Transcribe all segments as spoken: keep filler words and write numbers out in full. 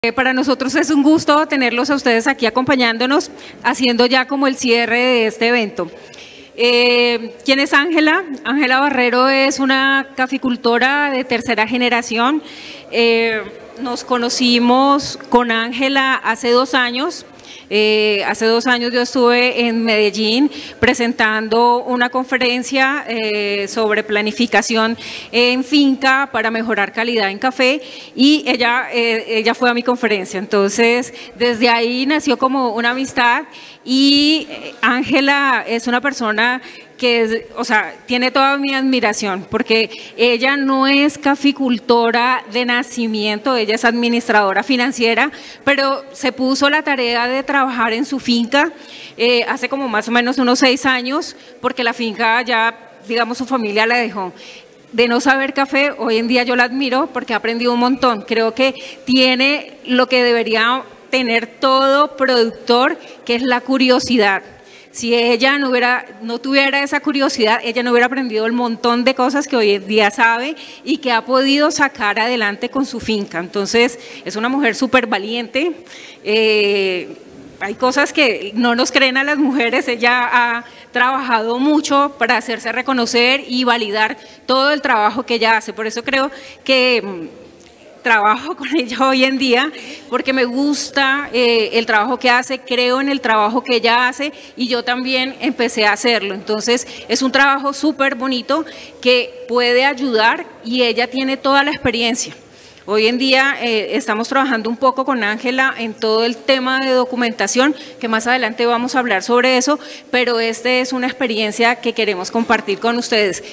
Eh, Para nosotros es un gusto tenerlos a ustedes aquí acompañándonos, haciendo ya como el cierre de este evento. Eh, ¿Quién es Ángela? Ángela Barrero es una caficultora de tercera generación. Eh, nos conocimos con Ángela hace dos años. Eh, hace dos años yo estuve en Medellín presentando una conferencia eh, sobre planificación en finca para mejorar calidad en café y ella, eh, ella fue a mi conferencia. Entonces, desde ahí nació como una amistad y Ángela es una persona que es, o sea, tiene toda mi admiración, porque ella no es caficultora de nacimiento, ella es administradora financiera, pero se puso la tarea de trabajar en su finca eh, hace como más o menos unos seis años, porque la finca ya, digamos, su familia la dejó. De no saber café, hoy en día yo la admiro porque ha aprendido un montón. Creo que tiene lo que debería tener todo productor, que es la curiosidad. Si ella no, hubiera, no tuviera esa curiosidad, ella no hubiera aprendido el montón de cosas que hoy en día sabe y que ha podido sacar adelante con su finca. Entonces, es una mujer súper valiente. Eh, hay cosas que no nos creen a las mujeres. Ella ha trabajado mucho para hacerse reconocer y validar todo el trabajo que ella hace. Por eso creo que trabajo con ella hoy en día, porque me gusta eh, el trabajo que hace, creo en el trabajo que ella hace y yo también empecé a hacerlo. Entonces es un trabajo súper bonito que puede ayudar y ella tiene toda la experiencia. Hoy en día eh, estamos trabajando un poco con Ángela en todo el tema de documentación, que más adelante vamos a hablar sobre eso, pero esta es una experiencia que queremos compartir con ustedes.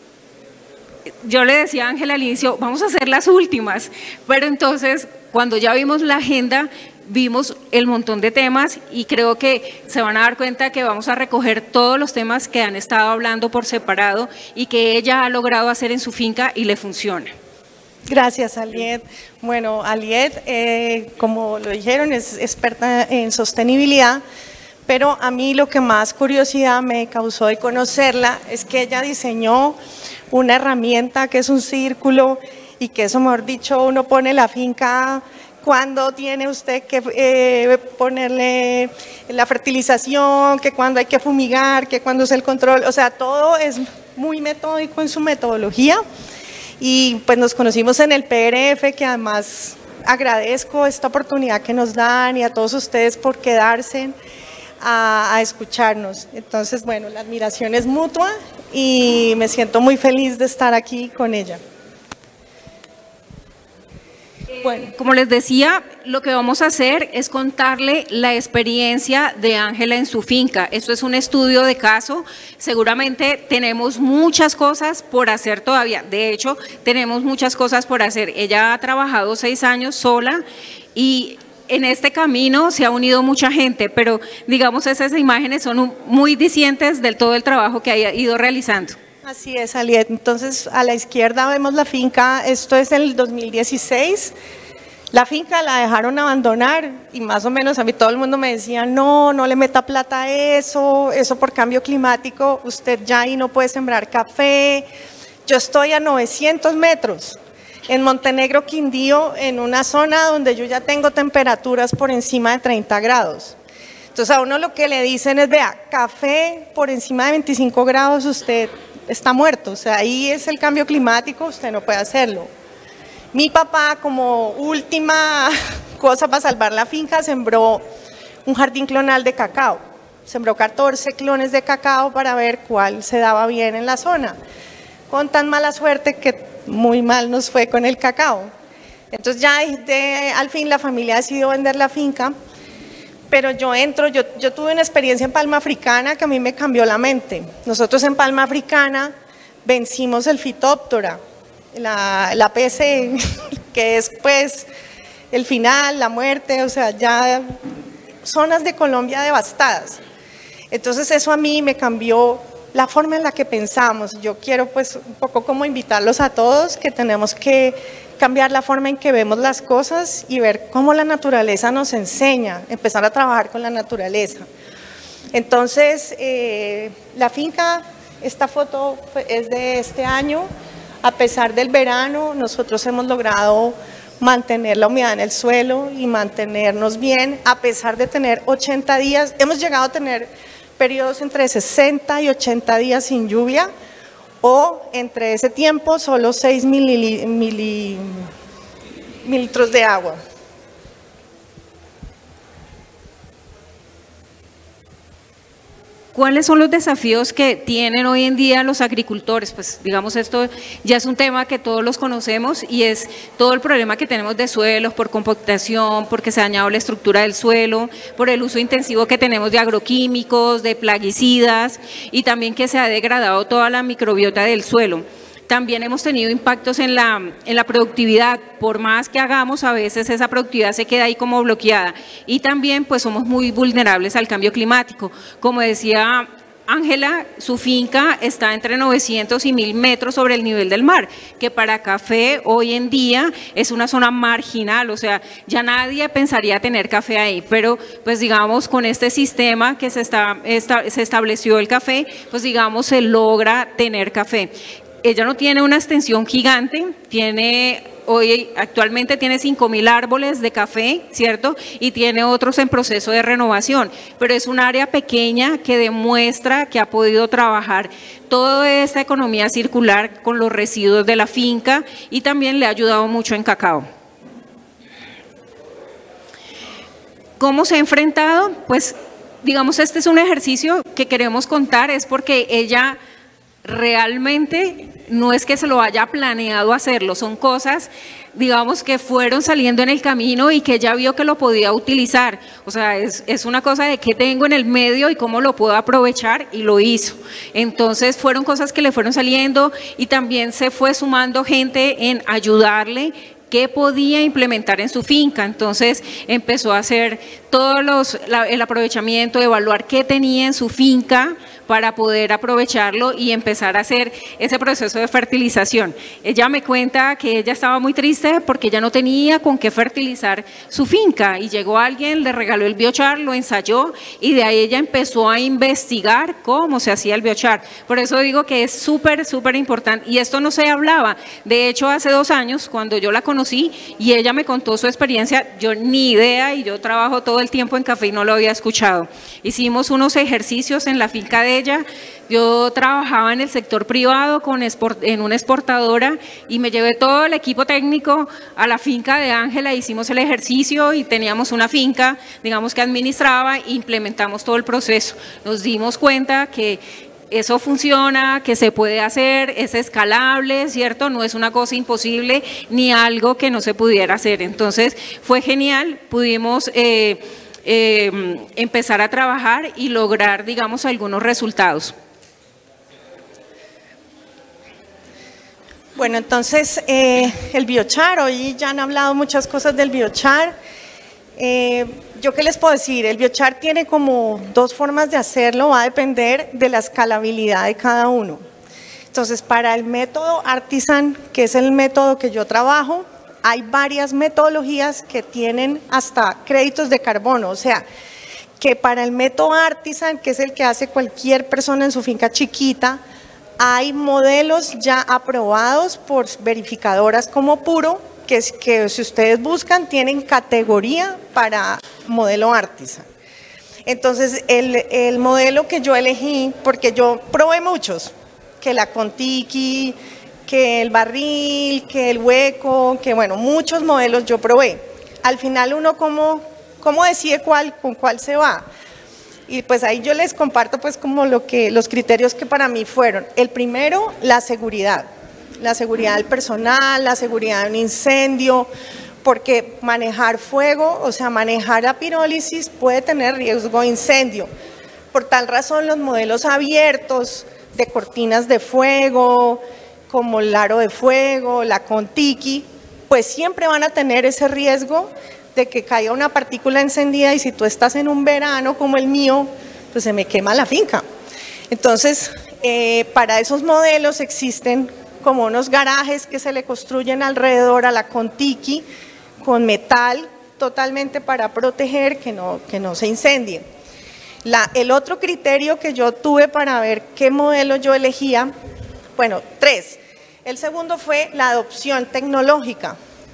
Yo le decía a Ángela al inicio, vamos a hacer las últimas, pero entonces cuando ya vimos la agenda, vimos el montón de temas y creo que se van a dar cuenta que vamos a recoger todos los temas que han estado hablando por separado y que ella ha logrado hacer en su finca y le funciona. Gracias, Aliet. Bueno, Aliet, eh, como lo dijeron, es experta en sostenibilidad, pero a mí lo que más curiosidad me causó de conocerla es que ella diseñó una herramienta que es un círculo y que eso, mejor dicho, uno pone la finca cuando tiene usted que eh, ponerle la fertilización, que cuando hay que fumigar, que cuando es el control, o sea, todo es muy metódico en su metodología. Y pues nos conocimos en el P R F, que además agradezco esta oportunidad que nos dan y a todos ustedes por quedarse a, a escucharnos. Entonces, bueno, la admiración es mutua y me siento muy feliz de estar aquí con ella. Bueno, como les decía, lo que vamos a hacer es contarle la experiencia de Ángela en su finca. Esto es un estudio de caso. Seguramente tenemos muchas cosas por hacer todavía. De hecho, tenemos muchas cosas por hacer. Ella ha trabajado seis años sola y en este camino se ha unido mucha gente, pero digamos esas imágenes son muy discientes del todo el trabajo que ha ido realizando. Así es, Aliet. Entonces, a la izquierda vemos la finca, esto es el dos mil dieciséis. La finca la dejaron abandonar y más o menos a mí todo el mundo me decía, no, no le meta plata a eso, eso por cambio climático, usted ya ahí no puede sembrar café. Yo estoy a novecientos metros. En Montenegro, Quindío, en una zona donde yo ya tengo temperaturas por encima de treinta grados. Entonces a uno lo que le dicen es, vea, café por encima de veinticinco grados usted está muerto, o sea, ahí es el cambio climático, usted no puede hacerlo. Mi papá, como última cosa para salvar la finca, sembró un jardín clonal de cacao. Sembró catorce clones de cacao para ver cuál se daba bien en la zona. Con tan mala suerte que muy mal nos fue con el cacao. Entonces ya de, al fin la familia decidió vender la finca, pero yo entro, yo, yo tuve una experiencia en Palma Africana que a mí me cambió la mente. Nosotros en Palma Africana vencimos el Phytophthora, la, la P C, que es pues el final, la muerte, o sea, ya zonas de Colombia devastadas. Entonces eso a mí me cambió la forma en la que pensamos. Yo quiero pues un poco como invitarlos a todos que tenemos que cambiar la forma en que vemos las cosas y ver cómo la naturaleza nos enseña, empezar a trabajar con la naturaleza. Entonces, eh, la finca, esta foto es de este año. A pesar del verano, nosotros hemos logrado mantener la humedad en el suelo y mantenernos bien, a pesar de tener ochenta días. Hemos llegado a tener periodos entre sesenta y ochenta días sin lluvia, o entre ese tiempo solo seis mili, mili, mililitros de agua. ¿Cuáles son los desafíos que tienen hoy en día los agricultores? Pues digamos, esto ya es un tema que todos los conocemos y es todo el problema que tenemos de suelos por compactación, porque se ha dañado la estructura del suelo, por el uso intensivo que tenemos de agroquímicos, de plaguicidas y también que se ha degradado toda la microbiota del suelo. También hemos tenido impactos en la, en la productividad, por más que hagamos, a veces esa productividad se queda ahí como bloqueada. Y también pues somos muy vulnerables al cambio climático. Como decía Ángela, su finca está entre novecientos y mil metros sobre el nivel del mar, que para café hoy en día es una zona marginal, o sea, ya nadie pensaría tener café ahí, pero pues digamos con este sistema que se, está, esta, se estableció el café, pues digamos se logra tener café. Ella no tiene una extensión gigante, tiene, hoy actualmente tiene cinco mil árboles de café, ¿cierto? Y tiene otros en proceso de renovación, pero es un área pequeña que demuestra que ha podido trabajar toda esta economía circular con los residuos de la finca y también le ha ayudado mucho en cacao. ¿Cómo se ha enfrentado? Pues digamos, este es un ejercicio que queremos contar, es porque ella realmente no es que se lo haya planeado hacerlo, son cosas, digamos, que fueron saliendo en el camino y que ella vio que lo podía utilizar. O sea, es, es una cosa de qué tengo en el medio y cómo lo puedo aprovechar, y lo hizo. Entonces fueron cosas que le fueron saliendo y también se fue sumando gente en ayudarle qué podía implementar en su finca. Entonces empezó a hacer todos los, la, el aprovechamiento, evaluar qué tenía en su finca para poder aprovecharlo y empezar a hacer ese proceso de fertilización. Ella me cuenta que ella estaba muy triste porque ella no tenía con qué fertilizar su finca y llegó alguien, le regaló el biochar, lo ensayó y de ahí ella empezó a investigar cómo se hacía el biochar. Por eso digo que es súper, súper importante y esto no se hablaba. De hecho, hace dos años cuando yo la conocí y ella me contó su experiencia, yo ni idea, y yo trabajo todo el tiempo en café y no lo había escuchado. Hicimos unos ejercicios en la finca de ella. Yo trabajaba en el sector privado con export, en una exportadora y me llevé todo el equipo técnico a la finca de Ángela, hicimos el ejercicio y teníamos una finca, digamos, que administraba e implementamos todo el proceso. Nos dimos cuenta que eso funciona, que se puede hacer, es escalable, ¿cierto? No es una cosa imposible ni algo que no se pudiera hacer. Entonces fue genial, pudimos eh, eh, empezar a trabajar y lograr, digamos, algunos resultados. Bueno, entonces eh, el biochar, hoy ya han hablado muchas cosas del biochar. Eh, ¿Yo qué les puedo decir? El biochar tiene como dos formas de hacerlo, va a depender de la escalabilidad de cada uno. Entonces, para el método Artisan, que es el método que yo trabajo, hay varias metodologías que tienen hasta créditos de carbono, o sea, que para el método Artisan, que es el que hace cualquier persona en su finca chiquita, hay modelos ya aprobados por verificadoras como Puro, que, es, que si ustedes buscan tienen categoría para modelo Artisan. Entonces el, el modelo que yo elegí, porque yo probé muchos, que la Contiki, que el barril, que el hueco, que bueno, muchos modelos yo probé. Al final uno cómo, cómo decide cuál, con cuál se va. Y pues ahí yo les comparto pues como lo que, los criterios que para mí fueron. El primero, la seguridad. La seguridad del personal, la seguridad de un incendio, porque manejar fuego, o sea, manejar la pirólisis puede tener riesgo de incendio. Por tal razón, los modelos abiertos de cortinas de fuego, como el aro de fuego, la Contiki, pues siempre van a tener ese riesgo de que caiga una partícula encendida y si tú estás en un verano como el mío, pues se me quema la finca. Entonces, eh, para esos modelos existen como unos garajes que se le construyen alrededor a la Contiki con metal totalmente para proteger que no, que no se incendie. La, el otro criterio que yo tuve para ver qué modelo yo elegía, bueno, tres. El segundo fue la adopción tecnológica.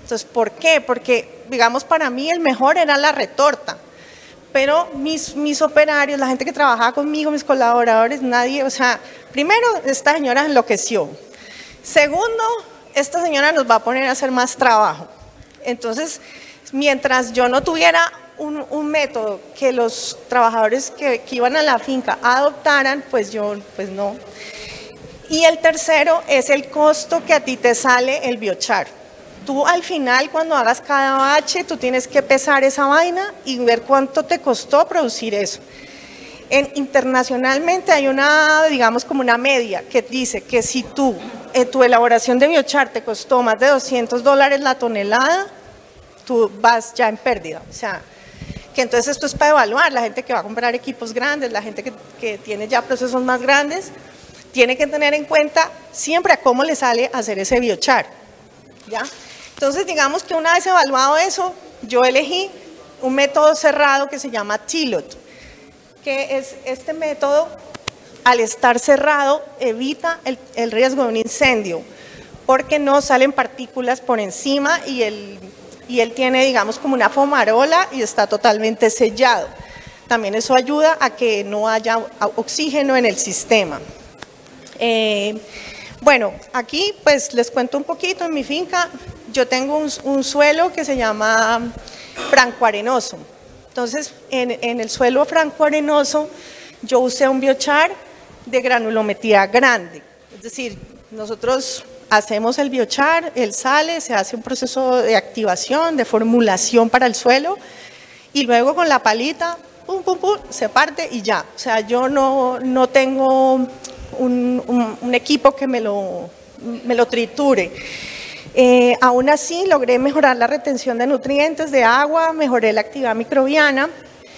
Entonces, ¿por qué? Porque, digamos, para mí el mejor era la retorta, pero mis, mis operarios, la gente que trabajaba conmigo, mis colaboradores, nadie, o sea, primero, esta señora enloqueció. Segundo, esta señora nos va a poner a hacer más trabajo. Entonces, mientras yo no tuviera un, un método que los trabajadores que, que iban a la finca adoptaran, pues yo, pues no. Y el tercero es el costo que a ti te sale el biochar. Tú al final, cuando hagas cada bache, tú tienes que pesar esa vaina y ver cuánto te costó producir eso. En, internacionalmente hay una, digamos, como una media que dice que si tú, en tu elaboración de biochar te costó más de doscientos dólares la tonelada, tú vas ya en pérdida. O sea, que entonces esto es para evaluar, la gente que va a comprar equipos grandes, la gente que, que tiene ya procesos más grandes, tiene que tener en cuenta siempre a cómo le sale hacer ese biochar, ¿ya? Entonces, digamos que una vez evaluado eso, yo elegí un método cerrado que se llama Tilot, que es este método, al estar cerrado, evita el, el riesgo de un incendio, porque no salen partículas por encima y él, y él tiene, digamos, como una fumarola y está totalmente sellado. También eso ayuda a que no haya oxígeno en el sistema. Eh, bueno, aquí pues les cuento un poquito. En mi finca yo tengo un, un suelo que se llama francoarenoso. Entonces, en, en el suelo francoarenoso yo usé un biochar de granulometría grande. Es decir, nosotros hacemos el biochar, él sale, se hace un proceso de activación, de formulación para el suelo y luego con la palita, pum, pum, pum, se parte y ya. O sea, yo no, no tengo un, un, un equipo que me lo, me lo triture. Eh, aún así logré mejorar la retención de nutrientes, de agua, mejoré la actividad microbiana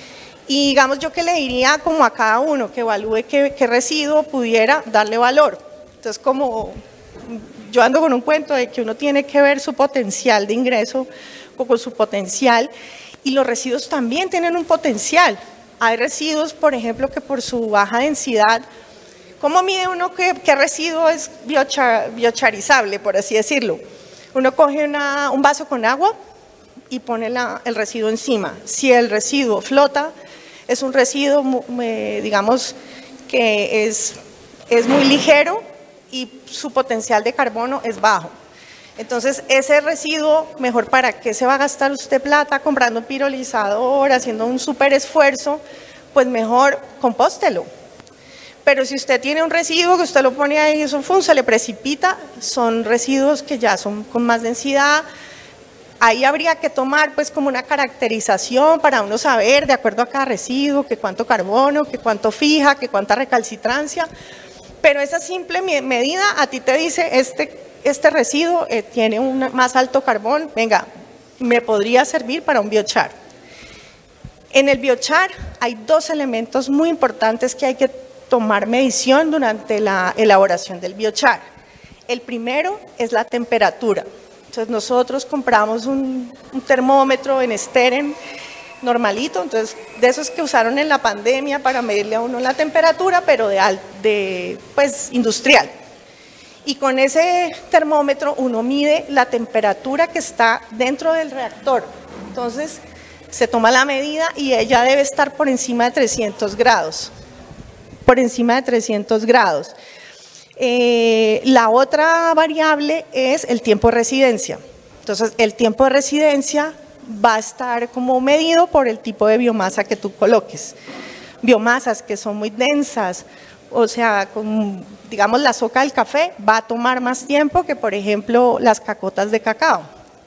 y digamos yo que le diría como a cada uno que evalúe qué, qué residuo pudiera darle valor. Entonces como yo ando con un cuento de que uno tiene que ver su potencial de ingreso con su potencial y los residuos también tienen un potencial. Hay residuos, por ejemplo, que por su baja densidad, ¿cómo mide uno qué, qué residuo es biochar, biocharizable, por así decirlo? Uno coge una, un vaso con agua y pone la, el residuo encima. Si el residuo flota, es un residuo, eh, digamos, que es, es muy ligero y su potencial de carbono es bajo. Entonces, ese residuo, mejor para qué se va a gastar usted plata comprando un pirolizador, haciendo un súper esfuerzo, pues mejor compóstelo. Pero si usted tiene un residuo que usted lo pone ahí y eso fun, se le precipita, son residuos que ya son con más densidad. Ahí habría que tomar pues como una caracterización para uno saber de acuerdo a cada residuo, que cuánto carbono, que cuánto fija, que cuánta recalcitrancia. Pero esa simple medida a ti te dice, este, este residuo eh, tiene un más alto carbón, venga, me podría servir para un biochar. En el biochar hay dos elementos muy importantes que hay que tomar medición durante la elaboración del biochar. El primero es la temperatura. Entonces nosotros compramos un, un termómetro en Steren normalito, entonces de esos que usaron en la pandemia para medirle a uno la temperatura, pero de, de pues industrial. Y con ese termómetro uno mide la temperatura que está dentro del reactor. Entonces se toma la medida y ella debe estar por encima de trescientos grados. Por encima de trescientos grados. Eh, la otra variable es el tiempo de residencia. Entonces, el tiempo de residencia va a estar como medido por el tipo de biomasa que tú coloques. Biomasas que son muy densas, o sea, con, digamos la soca del café va a tomar más tiempo que, por ejemplo, las cacotas de cacao.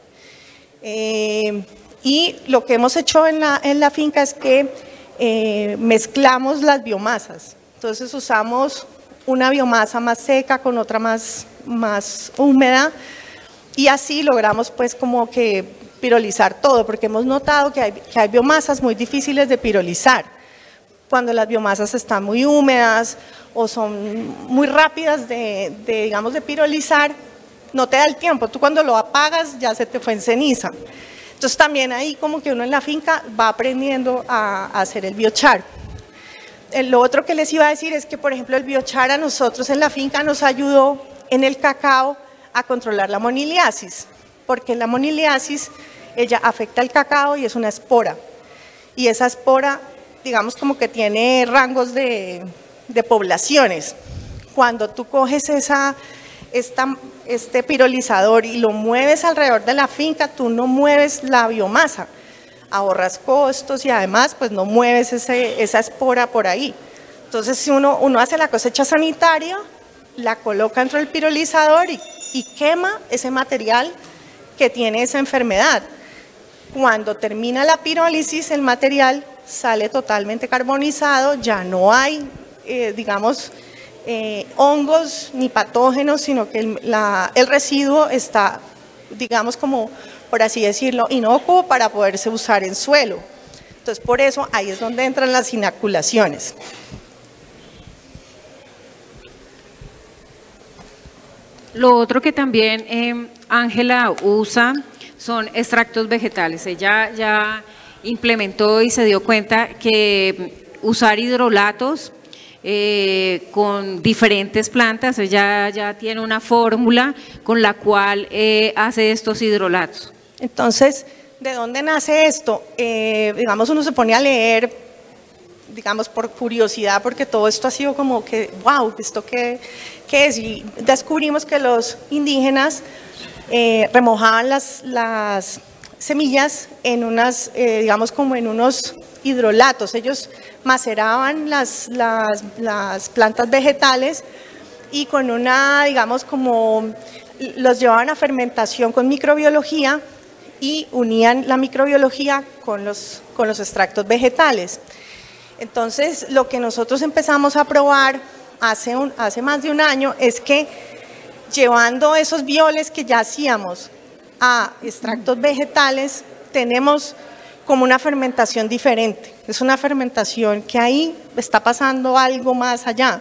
Eh, y lo que hemos hecho en la, en la finca es que eh, mezclamos las biomasas. Entonces usamos una biomasa más seca con otra más, más húmeda y así logramos pues como que pirolizar todo, porque hemos notado que hay, que hay biomasas muy difíciles de pirolizar. Cuando las biomasas están muy húmedas o son muy rápidas de, de, digamos, de pirolizar, no te da el tiempo. Tú cuando lo apagas ya se te fue en ceniza. Entonces también ahí como que uno en la finca va aprendiendo a, a hacer el biochar. Lo otro que les iba a decir es que, por ejemplo, el biochar a nosotros en la finca nos ayudó en el cacao a controlar la moniliasis, porque la moniliasis, ella afecta el cacao y es una espora. Y esa espora, digamos como que tiene rangos de, de poblaciones. Cuando tú coges esa, esta, este pirolizador y lo mueves alrededor de la finca, tú no mueves la biomasa, ahorras costos y además pues no mueves ese, esa espora por ahí. Entonces si uno, uno hace la cosecha sanitaria, la coloca dentro del pirolizador y, y quema ese material que tiene esa enfermedad. Cuando termina la pirólisis, el material sale totalmente carbonizado, ya no hay, eh, digamos, eh, hongos ni patógenos, sino que el, la, el residuo está, digamos, como, por así decirlo, inocuo para poderse usar en suelo. Entonces, por eso, ahí es donde entran las inoculaciones. Lo otro que también Ángela eh, usa son extractos vegetales. Ella ya implementó y se dio cuenta que usar hidrolatos eh, con diferentes plantas, ella ya tiene una fórmula con la cual eh, hace estos hidrolatos. Entonces, ¿de dónde nace esto? Eh, digamos, uno se pone a leer, digamos, por curiosidad, porque todo esto ha sido como que, wow, ¿esto qué, qué es? Y descubrimos que los indígenas Eh, remojaban las, las semillas en unas, eh, digamos como en unos hidrolatos. Ellos maceraban las, las, las plantas vegetales y con una, digamos como, los llevaban a fermentación con microbiología y unían la microbiología con los, con los extractos vegetales. Entonces, lo que nosotros empezamos a probar hace, un, hace más de un año es que llevando esos violes que ya hacíamos a extractos vegetales, tenemos como una fermentación diferente. Es una fermentación que ahí está pasando algo más allá.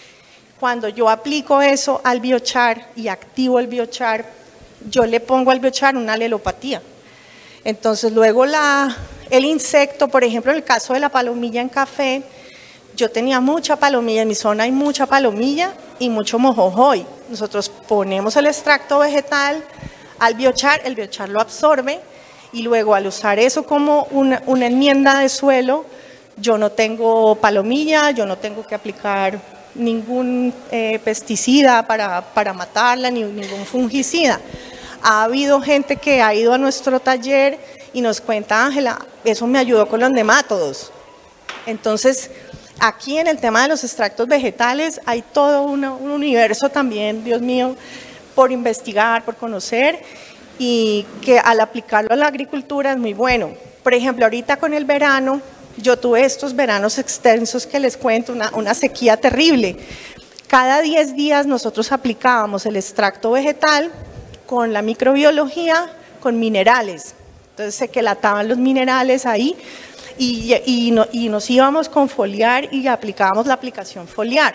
Cuando yo aplico eso al biochar y activo el biochar, yo le pongo al biochar una alelopatía. Entonces luego la, el insecto, por ejemplo en el caso de la palomilla en café, yo tenía mucha palomilla, en mi zona hay mucha palomilla y mucho mojojoy. Nosotros ponemos el extracto vegetal al biochar, el biochar lo absorbe y luego al usar eso como una, una enmienda de suelo, yo no tengo palomilla, yo no tengo que aplicar ningún eh, pesticida para, para matarla, ni ningún fungicida. Ha habido gente que ha ido a nuestro taller y nos cuenta, Ángela, eso me ayudó con los nemátodos. Entonces, aquí en el tema de los extractos vegetales hay todo una, un universo también, Dios mío, por investigar, por conocer y que al aplicarlo a la agricultura es muy bueno. Por ejemplo, ahorita con el verano, yo tuve estos veranos extensos que les cuento, una, una sequía terrible. Cada diez días nosotros aplicábamos el extracto vegetal con la microbiología, con minerales. Entonces se quelataban los minerales ahí. Y, y, no, y nos íbamos con foliar y aplicábamos la aplicación foliar.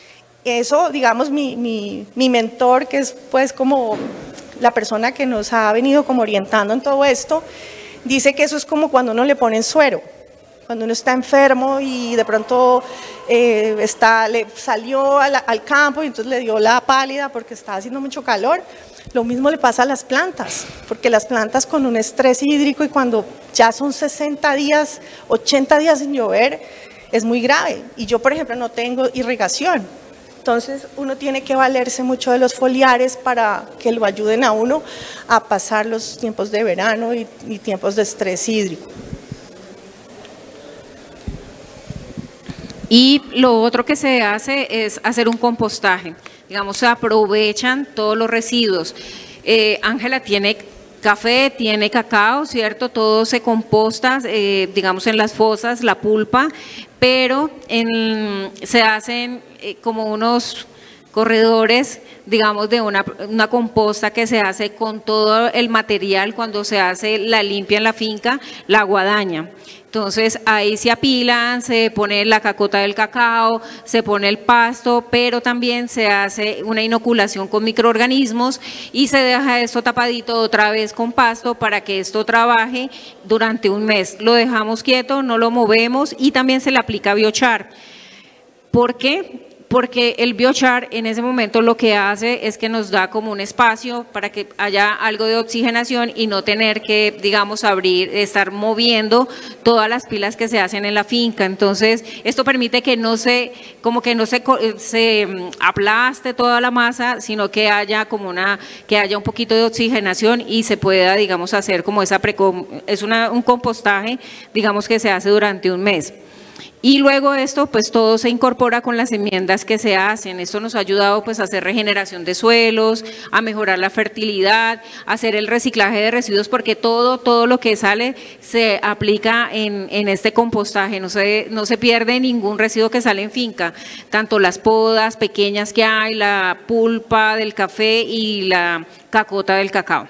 Eso, digamos, mi, mi, mi mentor, que es pues como la persona que nos ha venido como orientando en todo esto, dice que eso es como cuando uno le ponen suero. Cuando uno está enfermo y de pronto eh, está, le salió al, al campo y entonces le dio la pálida porque estaba haciendo mucho calor. Lo mismo le pasa a las plantas, porque las plantas con un estrés hídrico y cuando ya son sesenta días, ochenta días sin llover, es muy grave. Y yo, por ejemplo, no tengo irrigación. Entonces, uno tiene que valerse mucho de los foliares para que lo ayuden a uno a pasar los tiempos de verano y, y tiempos de estrés hídrico. Y lo otro que se hace es hacer un compostaje. Digamos, se aprovechan todos los residuos. Eh, Ángela tiene café, tiene cacao, ¿cierto? Todo se composta, eh, digamos, en las fosas, la pulpa, pero en, se hacen eh, como unos corredores, digamos, de una, una composta que se hace con todo el material cuando se hace la limpia en la finca, la guadaña. Entonces ahí se apilan, se pone la cacota del cacao, se pone el pasto, pero también se hace una inoculación con microorganismos y se deja esto tapadito otra vez con pasto para que esto trabaje durante un mes. Lo dejamos quieto, no lo movemos y también se le aplica biochar. ¿Por qué? porque el biochar en ese momento lo que hace es que nos da como un espacio para que haya algo de oxigenación y no tener que, digamos, abrir, estar moviendo todas las pilas que se hacen en la finca. Entonces, esto permite que no se, como que no se, se aplaste toda la masa, sino que haya como una, que haya un poquito de oxigenación y se pueda, digamos, hacer como esa precom, es una, un compostaje, digamos, que se hace durante un mes. Y luego esto, pues todo se incorpora con las enmiendas que se hacen. Esto nos ha ayudado pues a hacer regeneración de suelos, a mejorar la fertilidad, a hacer el reciclaje de residuos, porque todo, todo lo que sale se aplica en, en este compostaje. No se, no se pierde ningún residuo que sale en finca, tanto las podas pequeñas que hay, la pulpa del café y la cacota del cacao.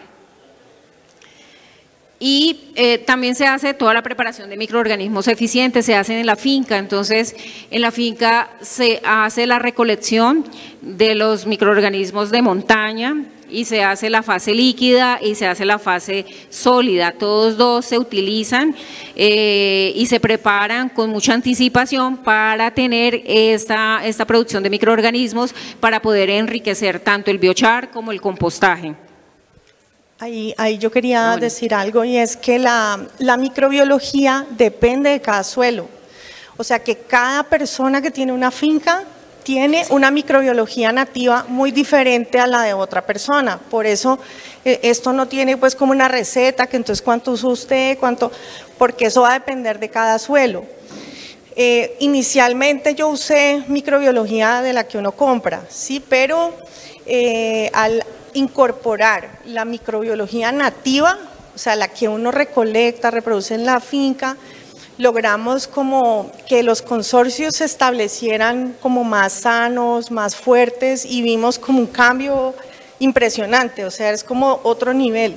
Y eh, también se hace toda la preparación de microorganismos eficientes, se hacen en la finca. Entonces, en la finca se hace la recolección de los microorganismos de montaña y se hace la fase líquida y se hace la fase sólida. Todos dos se utilizan eh, y se preparan con mucha anticipación para tener esta, esta producción de microorganismos para poder enriquecer tanto el biochar como el compostaje. Ahí, ahí yo quería bueno. decir algo, y es que la, la microbiología depende de cada suelo. O sea que cada persona que tiene una finca tiene una microbiología nativa muy diferente a la de otra persona. Por eso eh, esto no tiene pues como una receta, que entonces cuánto usa usted, cuánto, porque eso va a depender de cada suelo. Eh, inicialmente yo usé microbiología de la que uno compra, sí, pero eh, al incorporar la microbiología nativa, o sea, la que uno recolecta, reproduce en la finca, logramos como que los consorcios se establecieran como más sanos, más fuertes, y vimos como un cambio impresionante, o sea, es como otro nivel.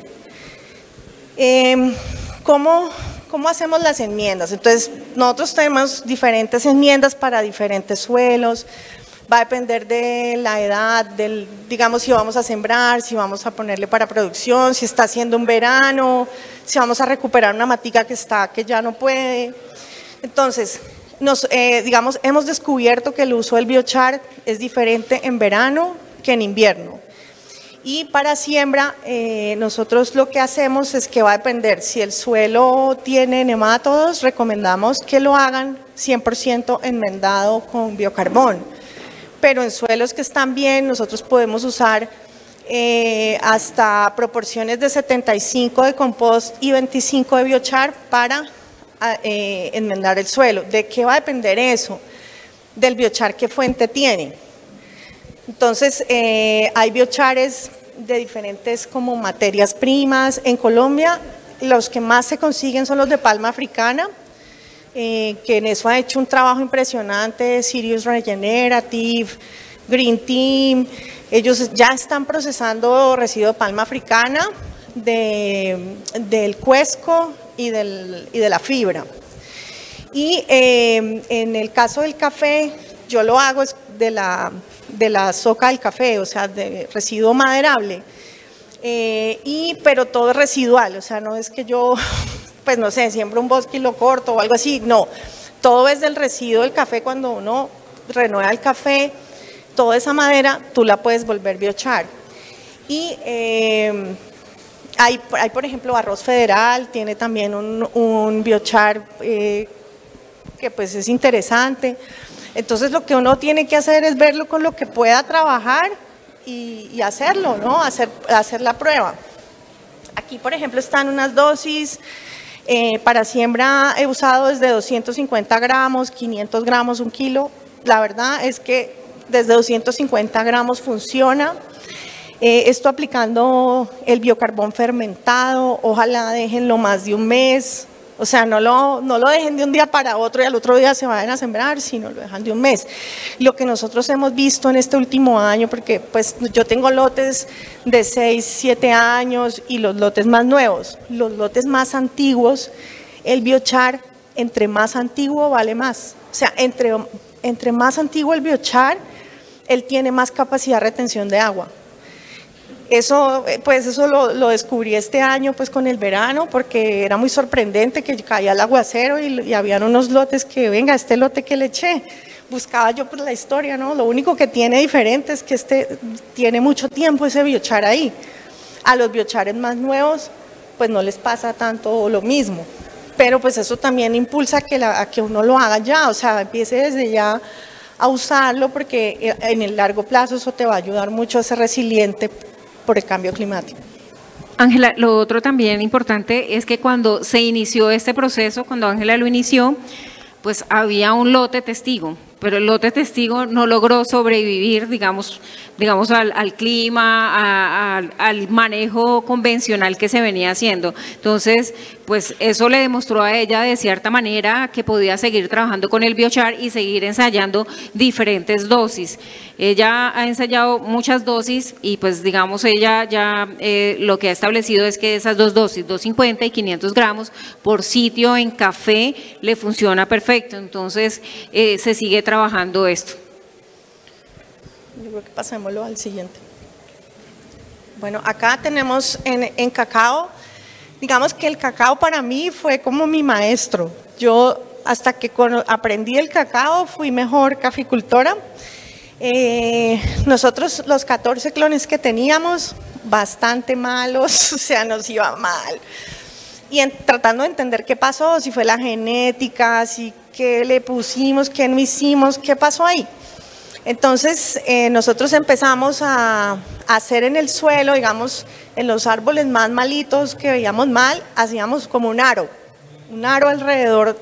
Eh, ¿cómo, ¿Cómo hacemos las enmiendas? Entonces, nosotros tenemos diferentes enmiendas para diferentes suelos. Va a depender de la edad, del, digamos, si vamos a sembrar, si vamos a ponerle para producción, si está haciendo un verano, si vamos a recuperar una matica que está, que ya no puede. Entonces, nos, eh, digamos, hemos descubierto que el uso del biochar es diferente en verano que en invierno. Y para siembra, eh, nosotros lo que hacemos es que va a depender, si el suelo tiene nemátodos, recomendamos que lo hagan cien por ciento enmendado con biocarbón. Pero en suelos que están bien, nosotros podemos usar eh, hasta proporciones de setenta y cinco de compost y veinticinco de biochar para eh, enmendar el suelo. ¿De qué va a depender eso? Del biochar, ¿qué fuente tiene? Entonces, eh, hay biochares de diferentes como materias primas. En Colombia, los que más se consiguen son los de palma africana, Eh, que en eso ha hecho un trabajo impresionante, Sirius Regenerative, Green Team. Ellos ya están procesando residuo de palma africana, de, del cuesco y, del, y de la fibra. Y eh, en el caso del café, yo lo hago de la, de la soca del café, o sea, de residuo maderable, eh, y, pero todo es residual, o sea, no es que yo pues no sé, siembro un bosque y lo corto o algo así, no, todo es del residuo del café. Cuando uno renueva el café, toda esa madera tú la puedes volver biochar. Y eh, hay, hay, por ejemplo, Arroz Federal, tiene también un, un biochar eh, que pues es interesante. Entonces lo que uno tiene que hacer es verlo con lo que pueda trabajar y, y hacerlo, ¿no? Hacer, hacer la prueba. Aquí, por ejemplo, están unas dosis. Eh, para siembra he usado desde doscientos cincuenta gramos, quinientos gramos, un kilo. La verdad es que desde doscientos cincuenta gramos funciona. Eh, esto aplicando el biocarbón fermentado, ojalá déjenlo más de un mes. O sea, no lo, no lo dejen de un día para otro y al otro día se vayan a sembrar, sino lo dejan de un mes. Lo que nosotros hemos visto en este último año, porque pues yo tengo lotes de seis, siete años y los lotes más nuevos, los lotes más antiguos, el biochar entre más antiguo vale más. O sea, entre, entre más antiguo el biochar, él tiene más capacidad de retención de agua. Eso, pues eso lo, lo descubrí este año pues con el verano, porque era muy sorprendente que caía el aguacero y, y habían unos lotes que, venga, este lote que le eché. Buscaba yo pues la historia, ¿no? Lo único que tiene diferente es que este tiene mucho tiempo ese biochar ahí. A los biochares más nuevos pues no les pasa tanto lo mismo, pero pues eso también impulsa que la, a que uno lo haga ya, o sea, empiece desde ya a usarlo, porque en el largo plazo eso te va a ayudar mucho a ser resiliente por el cambio climático. Ángela, lo otro también importante es que cuando se inició este proceso, cuando Ángela lo inició, pues había un lote testigo, pero el lote testigo no logró sobrevivir, digamos, digamos al, al clima, a, a, al manejo convencional que se venía haciendo. Entonces, pues eso le demostró a ella de cierta manera que podía seguir trabajando con el biochar y seguir ensayando diferentes dosis. Ella ha ensayado muchas dosis y pues digamos ella ya eh, lo que ha establecido es que esas dos dosis, doscientos cincuenta y quinientos gramos por sitio en café, le funciona perfecto. Entonces, eh, se sigue trabajando esto. Yo creo que pasémoslo al siguiente. Bueno, acá tenemos en, en cacao, digamos que el cacao para mí fue como mi maestro. Yo hasta que aprendí el cacao fui mejor caficultora. Eh, nosotros los catorce clones que teníamos, bastante malos, o sea, nos iba mal. Y en, tratando de entender qué pasó, si fue la genética, si qué le pusimos, qué no hicimos, qué pasó ahí. Entonces, eh, nosotros empezamos a, a hacer en el suelo, digamos, en los árboles más malitos que veíamos mal, hacíamos como un aro, un aro alrededor,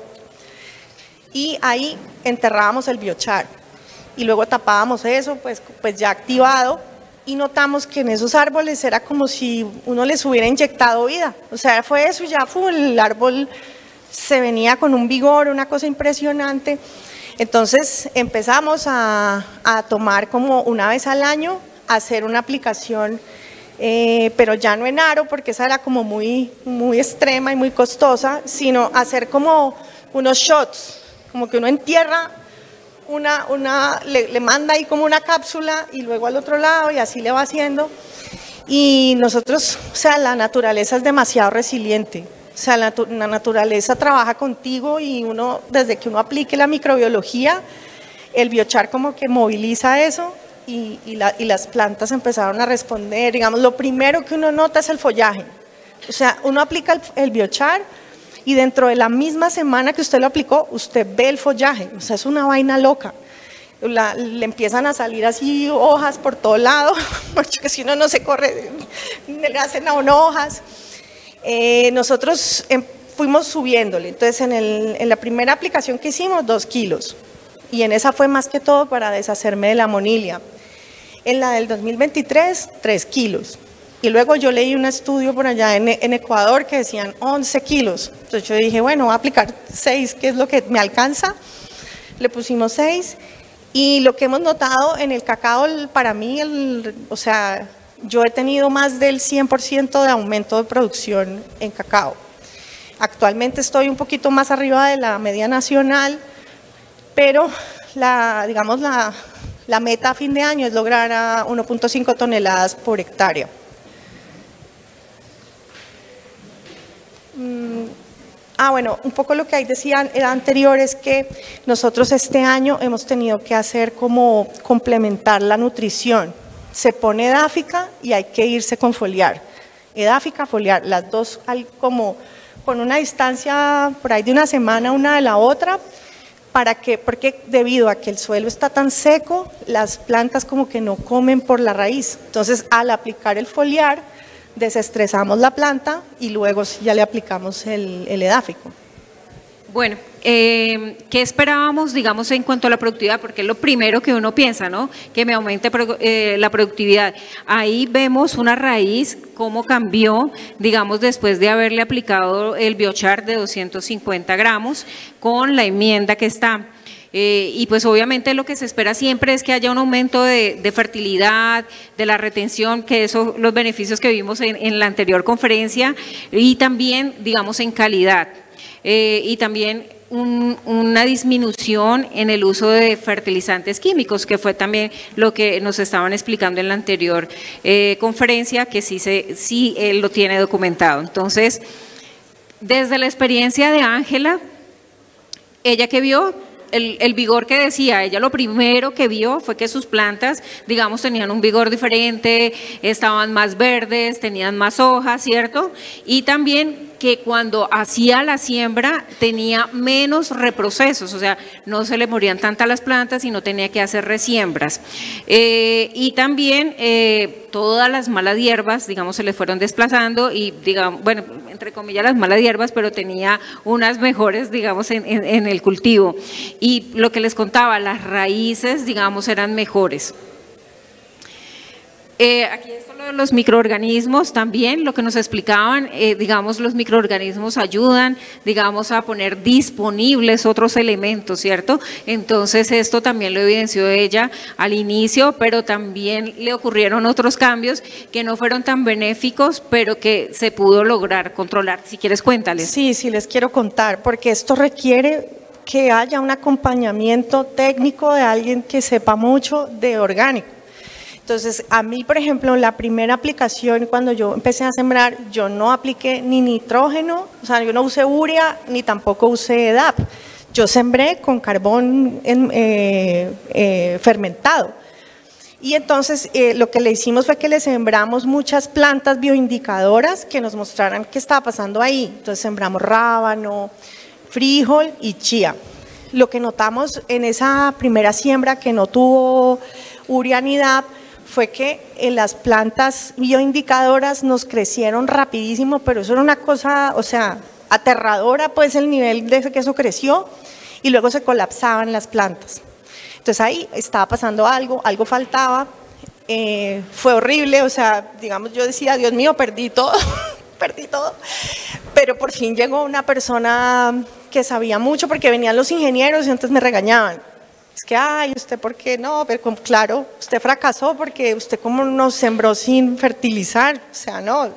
y ahí enterrábamos el biochar. Y luego tapábamos eso, pues, pues ya activado, y notamos que en esos árboles era como si uno les hubiera inyectado vida. O sea, fue eso y ya fue, el árbol se venía con un vigor, una cosa impresionante. Entonces empezamos a, a tomar como una vez al año, a hacer una aplicación, eh, pero ya no en aro, porque esa era como muy, muy extrema y muy costosa, sino hacer como unos shots, como que uno entierra, una, una, le, le manda ahí como una cápsula y luego al otro lado y así le va haciendo. Y nosotros, o sea, la naturaleza es demasiado resiliente. O sea, la, la naturaleza trabaja contigo y uno, desde que uno aplique la microbiología, el biochar como que moviliza eso y, y, la, y las plantas empezaron a responder. Digamos, lo primero que uno nota es el follaje. O sea, uno aplica el, el biochar y dentro de la misma semana que usted lo aplicó, usted ve el follaje. O sea, es una vaina loca. La, le empiezan a salir así hojas por todo lado, porque si uno no se corre, le hacen a uno hojas. Eh, nosotros eh, fuimos subiéndole, entonces en, el, en la primera aplicación que hicimos, dos kilos, y en esa fue más que todo para deshacerme de la monilia. En la del dos mil veintitrés, tres kilos, y luego yo leí un estudio por allá en, en Ecuador que decían once kilos, entonces yo dije, bueno, voy a aplicar seis, que es lo que me alcanza, le pusimos seis, y lo que hemos notado en el cacao, para mí, el, o sea, yo he tenido más del cien por ciento de aumento de producción en cacao. Actualmente estoy un poquito más arriba de la media nacional, pero la, digamos, la, la meta a fin de año es lograr a uno punto cinco toneladas por hectárea. Mm, ah, bueno, un poco lo que ahí decían era anterior es que nosotros este año hemos tenido que hacer como complementar la nutrición. Se pone edáfica y hay que irse con foliar. Edáfica, foliar, las dos hay como con una distancia por ahí de una semana una de la otra, para que, porque debido a que el suelo está tan seco, las plantas como que no comen por la raíz. Entonces, al aplicar el foliar, desestresamos la planta y luego ya le aplicamos el, el edáfico. Bueno, eh, ¿qué esperábamos, digamos, en cuanto a la productividad? Porque es lo primero que uno piensa, ¿no? Que me aumente eh, la productividad. Ahí vemos una raíz, cómo cambió, digamos, después de haberle aplicado el biochar de doscientos cincuenta gramos con la enmienda que está. Eh, y pues obviamente lo que se espera siempre es que haya un aumento de, de fertilidad, de la retención, que eso, los beneficios que vimos en, en la anterior conferencia, y también, digamos, en calidad. Eh, y también un, una disminución en el uso de fertilizantes químicos, que fue también lo que nos estaban explicando en la anterior eh, conferencia, que sí, se, sí él lo tiene documentado. Entonces, desde la experiencia de Ángela, ella que vio, El, el vigor que decía, ella lo primero que vio fue que sus plantas, digamos, tenían un vigor diferente, estaban más verdes, tenían más hojas, ¿cierto? Y también que cuando hacía la siembra tenía menos reprocesos, o sea, no se le morían tantas las plantas y no tenía que hacer resiembras. Eh, y también eh, todas las malas hierbas, digamos, se le fueron desplazando y, digamos, bueno, entre comillas las malas hierbas, pero tenía unas mejores, digamos, en, en, en el cultivo. Y lo que les contaba, las raíces, digamos, eran mejores. Eh, aquí esto lo de los microorganismos también, lo que nos explicaban, eh, digamos, los microorganismos ayudan, digamos, a poner disponibles otros elementos, ¿cierto? Entonces esto también lo evidenció ella al inicio, pero también le ocurrieron otros cambios que no fueron tan benéficos, pero que se pudo lograr controlar. Si quieres, cuéntales. Sí, sí, les quiero contar, porque esto requiere que haya un acompañamiento técnico de alguien que sepa mucho de orgánico. Entonces, a mí, por ejemplo, la primera aplicación, cuando yo empecé a sembrar, yo no apliqué ni nitrógeno, o sea, yo no usé urea, ni tampoco usé D A P. Yo sembré con carbón en, eh, eh, fermentado. Y entonces, eh, lo que le hicimos fue que le sembramos muchas plantas bioindicadoras que nos mostraran qué estaba pasando ahí. Entonces, sembramos rábano, frijol y chía. Lo que notamos en esa primera siembra que no tuvo urea ni D A P, fue que en las plantas bioindicadoras nos crecieron rapidísimo, pero eso era una cosa, o sea, aterradora, pues el nivel de que eso creció, y luego se colapsaban las plantas. Entonces ahí estaba pasando algo, algo faltaba, eh, fue horrible, o sea, digamos, yo decía, Dios mío, perdí todo, perdí todo, pero por fin llegó una persona que sabía mucho, porque venían los ingenieros y entonces me regañaban. Es que, ay, ¿usted por qué no? Pero claro, usted fracasó porque usted como nos sembró sin fertilizar, o sea, no.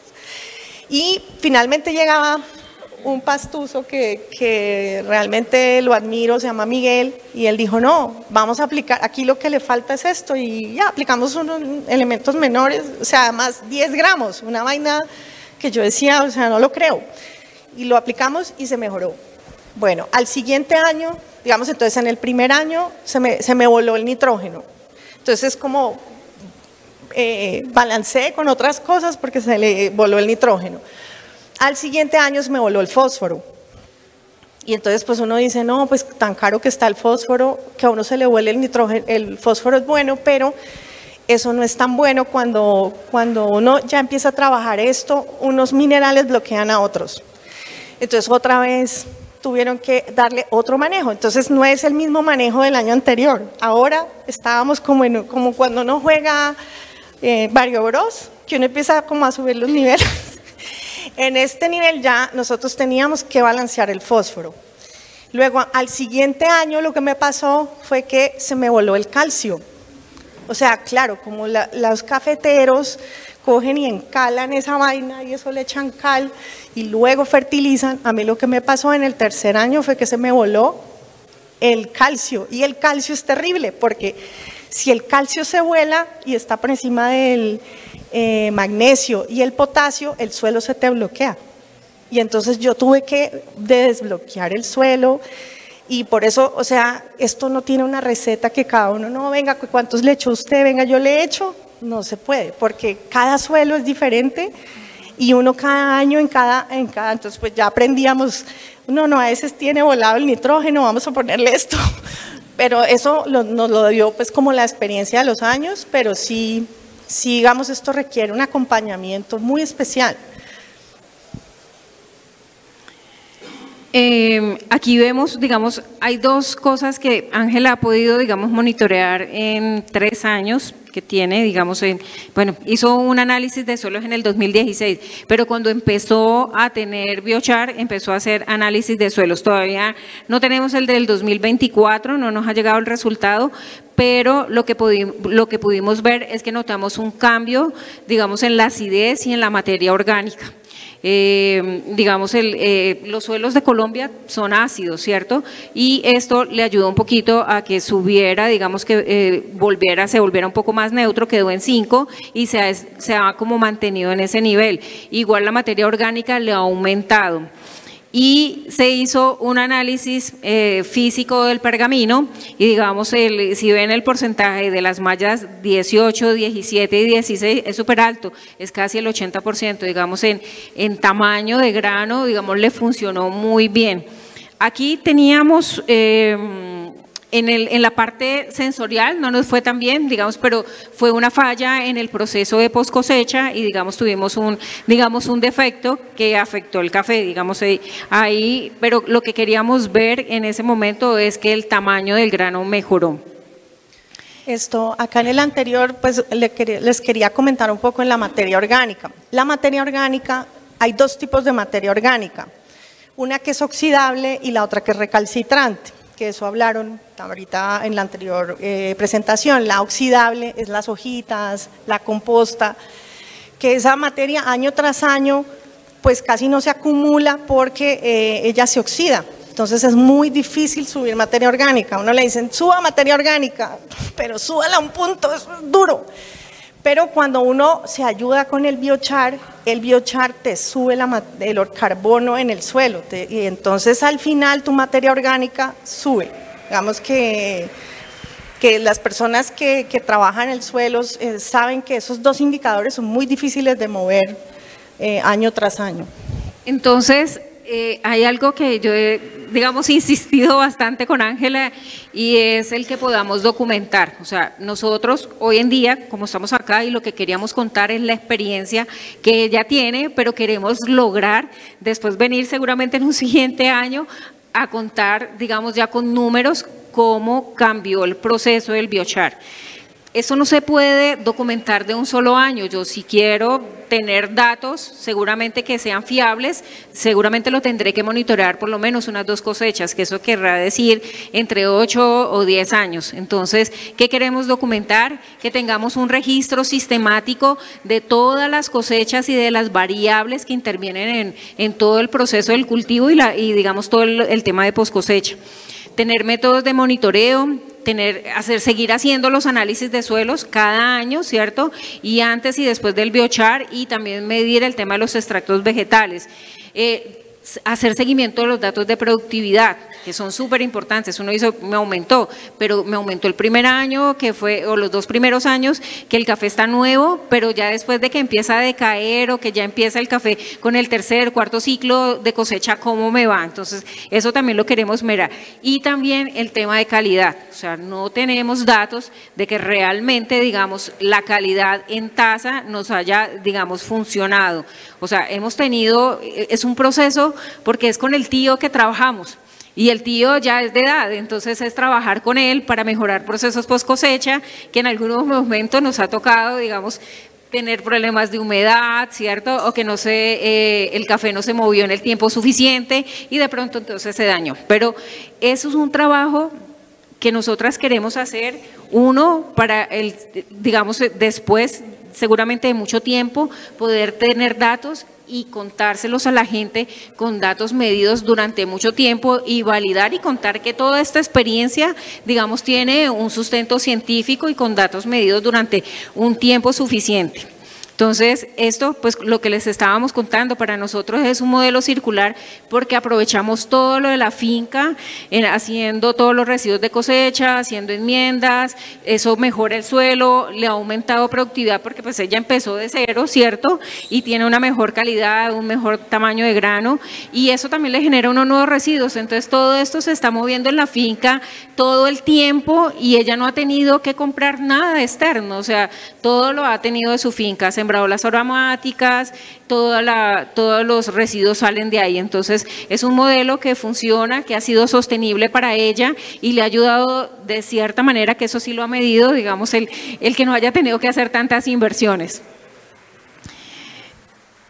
Y finalmente llegaba un pastuso que, que realmente lo admiro, se llama Miguel, y él dijo, no, vamos a aplicar, aquí lo que le falta es esto, y ya, aplicamos unos elementos menores, o sea, más diez gramos, una vaina que yo decía, o sea, no lo creo. Y lo aplicamos y se mejoró. Bueno, al siguiente año, digamos, entonces en el primer año se me, se me voló el nitrógeno. Entonces es como eh, balanceé con otras cosas porque se le voló el nitrógeno. Al siguiente año se me voló el fósforo. Y entonces pues uno dice, no, pues tan caro que está el fósforo, que a uno se le vuele el nitrógeno, el fósforo es bueno, pero eso no es tan bueno cuando, cuando uno ya empieza a trabajar esto, unos minerales bloquean a otros. Entonces otra vez tuvieron que darle otro manejo, entonces no es el mismo manejo del año anterior. Ahora estábamos como, en, como cuando uno juega eh, Mario Bros, que uno empieza como a subir los niveles. En este nivel ya nosotros teníamos que balancear el fósforo. Luego al siguiente año lo que me pasó fue que se me voló el calcio. O sea, claro, como la, los cafeteros cogen y encalan esa vaina y eso le echan cal y luego fertilizan. A mí lo que me pasó en el tercer año fue que se me voló el calcio, y el calcio es terrible porque si el calcio se vuela y está por encima del eh, magnesio y el potasio, el suelo se te bloquea, y entonces yo tuve que desbloquear el suelo. Y por eso, o sea, esto no tiene una receta que cada uno, no, venga, ¿cuántos le echó usted? Venga, yo le echo. No se puede, porque cada suelo es diferente y uno cada año en cada, en cada, entonces pues ya aprendíamos, no, no, a veces tiene volado el nitrógeno, vamos a ponerle esto. Pero eso lo, nos lo dio pues como la experiencia de los años, pero sí, sí, digamos, esto requiere un acompañamiento muy especial. Eh, aquí vemos, digamos, hay dos cosas que Ángela ha podido, digamos, monitorear en tres años que tiene, digamos, en, bueno, hizo un análisis de suelos en el dos mil dieciséis, pero cuando empezó a tener biochar, empezó a hacer análisis de suelos. Todavía no tenemos el del dos mil veinticuatro, no nos ha llegado el resultado, pero lo que, pudimos, lo que pudimos ver es que notamos un cambio, digamos, en la acidez y en la materia orgánica. eh, digamos, el, eh, los suelos de Colombia son ácidos, ¿cierto? Y esto le ayudó un poquito a que subiera, digamos que eh, volviera, se volviera un poco más neutro, quedó en cinco y se ha, se ha como mantenido en ese nivel. Igual la materia orgánica le ha aumentado. Y se hizo un análisis eh, físico del pergamino y digamos, el, si ven el porcentaje de las mallas dieciocho, diecisiete y dieciséis es súper alto, es casi el ochenta por ciento, digamos en, en tamaño de grano, digamos le funcionó muy bien. Aquí teníamos… Eh, En, el, en la parte sensorial no nos fue tan bien, digamos, pero fue una falla en el proceso de post cosecha y digamos tuvimos un, digamos, un defecto que afectó el café, digamos ahí, pero lo que queríamos ver en ese momento es que el tamaño del grano mejoró. Esto, acá en el anterior, pues les quería comentar un poco en la materia orgánica. La materia orgánica, hay dos tipos de materia orgánica, una que es oxidable y la otra que es recalcitrante, que eso hablaron ahorita en la anterior eh, presentación. La oxidable es las hojitas, la composta, que esa materia año tras año pues casi no se acumula porque eh, ella se oxida. Entonces es muy difícil subir materia orgánica. A uno le dicen, suba materia orgánica, pero súbala a un punto, eso es duro. Pero cuando uno se ayuda con el biochar, el biochar te sube la, el carbono en el suelo te, y entonces al final tu materia orgánica sube. Digamos que, que las personas que, que trabajan el suelo eh, saben que esos dos indicadores son muy difíciles de mover eh, año tras año. Entonces… Eh, hay algo que yo he, digamos, insistido bastante con Ángela y es el que podamos documentar. O sea, nosotros hoy en día, como estamos acá y lo que queríamos contar es la experiencia que ella tiene, pero queremos lograr después venir seguramente en un siguiente año a contar, digamos, ya con números cómo cambió el proceso del biochar. Eso no se puede documentar de un solo año. Yo si quiero tener datos, seguramente que sean fiables, seguramente lo tendré que monitorear por lo menos unas dos cosechas, que eso querrá decir entre ocho o diez años. Entonces, ¿qué queremos documentar? Que tengamos un registro sistemático de todas las cosechas y de las variables que intervienen en, en todo el proceso del cultivo y, la, y digamos todo el, el tema de post cosecha. Tener métodos de monitoreo, tener, hacer, seguir haciendo los análisis de suelos cada año, ¿cierto? Y antes y después del biochar y también medir el tema de los extractos vegetales. Eh, hacer seguimiento de los datos de productividad, que son súper importantes. Uno dice, me aumentó, pero me aumentó el primer año, que fue, o los dos primeros años, que el café está nuevo, pero ya después de que empieza a decaer o que ya empieza el café con el tercer, cuarto ciclo de cosecha, ¿cómo me va? Entonces, eso también lo queremos mirar. Y también el tema de calidad, o sea, no tenemos datos de que realmente, digamos, la calidad en taza nos haya, digamos, funcionado. O sea, hemos tenido, es un proceso porque es con el tío que trabajamos y el tío ya es de edad, entonces es trabajar con él para mejorar procesos post cosecha, que en algunos momentos nos ha tocado, digamos, tener problemas de humedad, ¿cierto? O que no se, eh, el café no se movió en el tiempo suficiente y de pronto entonces se dañó. Pero eso es un trabajo que nosotras queremos hacer, uno, para el, digamos, después, seguramente de mucho tiempo, poder tener datos y contárselos a la gente con datos medidos durante mucho tiempo y validar y contar que toda esta experiencia, digamos, tiene un sustento científico y con datos medidos durante un tiempo suficiente. Entonces, esto, pues lo que les estábamos contando para nosotros es un modelo circular porque aprovechamos todo lo de la finca, en, haciendo todos los residuos de cosecha, haciendo enmiendas, eso mejora el suelo, le ha aumentado productividad porque pues ella empezó de cero, ¿cierto? Y tiene una mejor calidad, un mejor tamaño de grano y eso también le genera unos nuevos residuos. Entonces, todo esto se está moviendo en la finca todo el tiempo y ella no ha tenido que comprar nada externo, o sea, todo lo ha tenido de su finca, sembrado las aromáticas, toda la, todos los residuos salen de ahí. Entonces es un modelo que funciona, que ha sido sostenible para ella y le ha ayudado de cierta manera, que eso sí lo ha medido, digamos, el, el que no haya tenido que hacer tantas inversiones.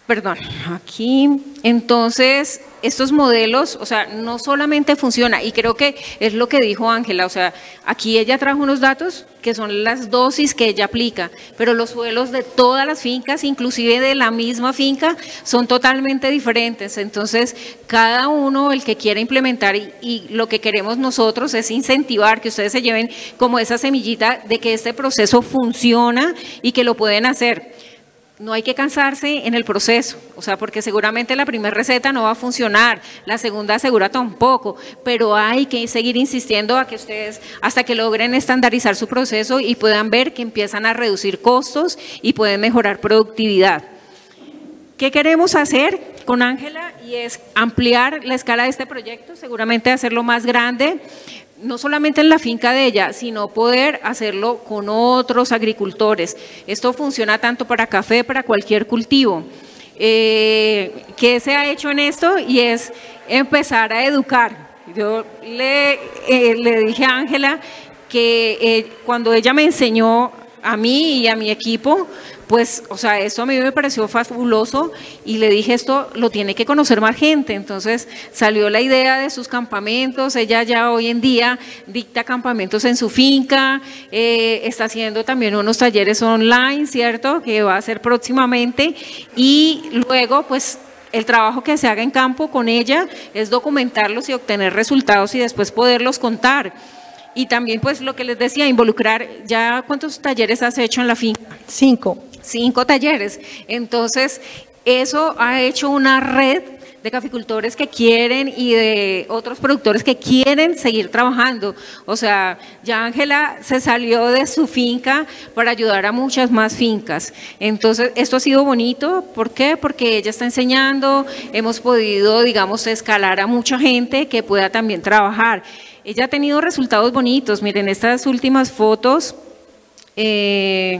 Perdón, aquí, entonces, estos modelos, o sea, no solamente funciona, y creo que es lo que dijo Ángela, o sea, aquí ella trajo unos datos que son las dosis que ella aplica, pero los suelos de todas las fincas, inclusive de la misma finca, son totalmente diferentes, entonces, cada uno, el que quiera implementar, y, y lo que queremos nosotros es incentivar que ustedes se lleven como esa semillita de que este proceso funciona y que lo pueden hacer. No hay que cansarse en el proceso, o sea, porque seguramente la primera receta no va a funcionar, la segunda segura tampoco, pero hay que seguir insistiendo a que ustedes, hasta que logren estandarizar su proceso y puedan ver que empiezan a reducir costos y pueden mejorar productividad. ¿Qué queremos hacer con Ángela? Y es ampliar la escala de este proyecto, seguramente hacerlo más grande, no solamente en la finca de ella, sino poder hacerlo con otros agricultores. Esto funciona tanto para café, para cualquier cultivo. Eh, ¿Qué se ha hecho en esto? Y es empezar a educar. Yo le, eh, le dije a Ángela que eh, cuando ella me enseñó a mí y a mi equipo, pues, o sea, esto a mí me pareció fabuloso y le dije, esto lo tiene que conocer más gente. Entonces salió la idea de sus campamentos, ella ya hoy en día dicta campamentos en su finca, eh, está haciendo también unos talleres online, ¿cierto?, que va a hacer próximamente, y luego, pues, el trabajo que se haga en campo con ella es documentarlos y obtener resultados y después poderlos contar. Y también, pues, lo que les decía, involucrar, ¿ya cuántos talleres has hecho en la finca? Cinco. Cinco talleres. Entonces, eso ha hecho una red de caficultores que quieren y de otros productores que quieren seguir trabajando. O sea, ya Ángela se salió de su finca para ayudar a muchas más fincas. Entonces, esto ha sido bonito. ¿Por qué? Porque ella está enseñando, hemos podido, digamos, escalar a mucha gente que pueda también trabajar. Ella ha tenido resultados bonitos. Miren, estas últimas fotos, eh,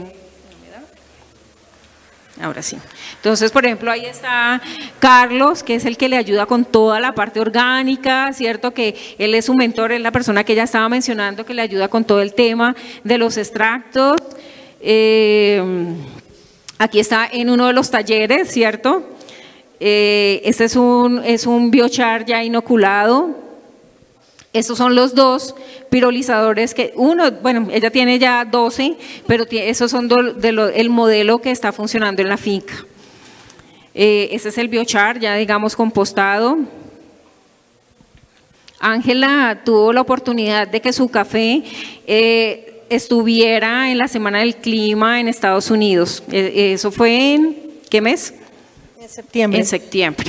ahora sí. Entonces, por ejemplo, ahí está Carlos, que es el que le ayuda con toda la parte orgánica, ¿cierto? Que él es su mentor, es la persona que ella estaba mencionando, que le ayuda con todo el tema de los extractos. Eh, aquí está en uno de los talleres, ¿cierto? Eh, este es un, es un biochar ya inoculado. Estos son los dos pirolizadores que, uno, bueno, ella tiene ya doce, pero tiene, esos son do, de lo, el modelo que está funcionando en la finca. Eh, este es el biochar, ya digamos compostado. Ángela tuvo la oportunidad de que su café eh, estuviera en la Semana del Clima en Estados Unidos. Eh, eso fue en, ¿qué mes? En septiembre. En septiembre.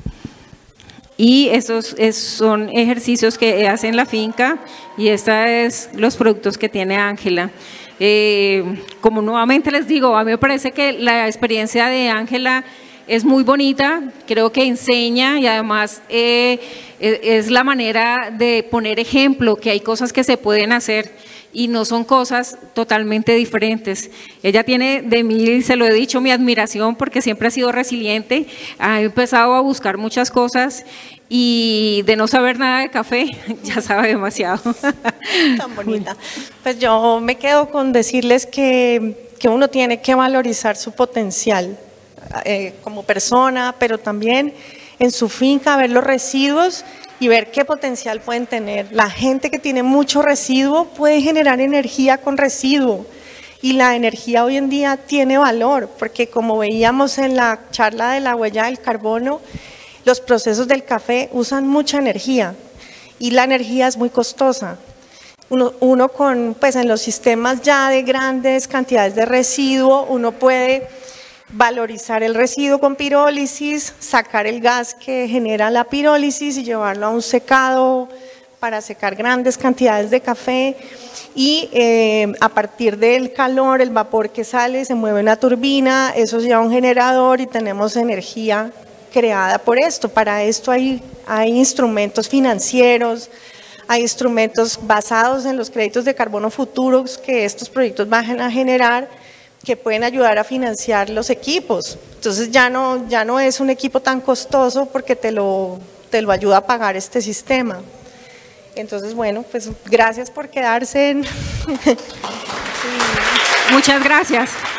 Y estos es, son ejercicios que hace en la finca y estos es los productos que tiene Ángela. Eh, como nuevamente les digo, a mí me parece que la experiencia de Ángela es muy bonita, creo que enseña y además eh, es la manera de poner ejemplo que hay cosas que se pueden hacer y no son cosas totalmente diferentes. Ella tiene de mí, se lo he dicho, mi admiración porque siempre ha sido resiliente, ha empezado a buscar muchas cosas y de no saber nada de café, ya sabe demasiado. Tan bonita. Pues yo me quedo con decirles que, que uno tiene que valorizar su potencial eh, como persona, pero también en su finca, ver los residuos y ver qué potencial pueden tener. La gente que tiene mucho residuo puede generar energía con residuo y la energía hoy en día tiene valor, porque como veíamos en la charla de la huella del carbono, los procesos del café usan mucha energía y la energía es muy costosa. Uno, uno con, pues en los sistemas ya de grandes cantidades de residuo, uno puede valorizar el residuo con pirólisis, sacar el gas que genera la pirólisis y llevarlo a un secado para secar grandes cantidades de café y eh, a partir del calor, el vapor que sale, se mueve una turbina, eso se lleva a un generador y tenemos energía creada por esto. Para esto hay, hay instrumentos financieros, hay instrumentos basados en los créditos de carbono futuros que estos proyectos van a generar, que pueden ayudar a financiar los equipos. Entonces ya no, ya no es un equipo tan costoso porque te lo, te lo ayuda a pagar este sistema. Entonces, bueno, pues gracias por quedarse en… Muchas gracias.